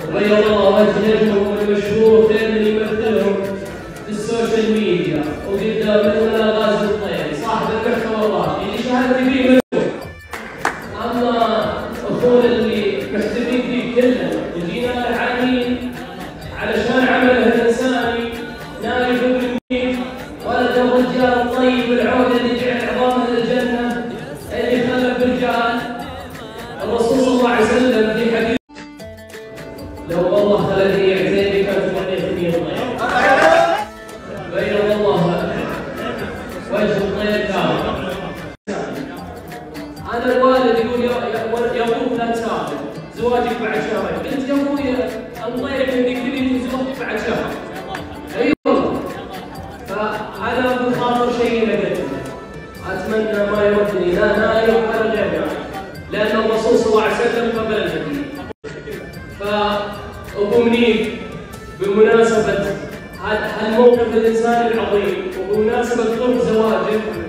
وبيض الله وجههم المشهور خير من يمثلهم في السوشيال ميديا وقدامنا غازي الطيب صاحب المحتوى الراقي اللي شهادتي فيه منه. اما اخونا اللي محتفين فيه كلنا وجينا لعانين علشان عمله الانساني نايف بالميت ولد الرجال الطيب العود اللي جعل عظامه للجنه اللي خلف الرجال. الرسول صلى الله عليه وسلم في حديث لو الله خلقني عتيبي كانت تغني الطيب. بيض الله وجه الطيب كامل. انا الوالد يقول يا ابوك لا تسافر زواجك بعد شهرين. قلت يا ابوي الطيب انك تبي تزوجك بعد شهر. اي والله. فانا بخاطر شيء لقيته اتمنى ما يردني لا نايم ولا غير نايم لان الرسول صلى الله عليه وسلم قبل الحديث. فابو منيف بمناسبه هالموقف الانساني العظيم وبمناسبه قرب زواجك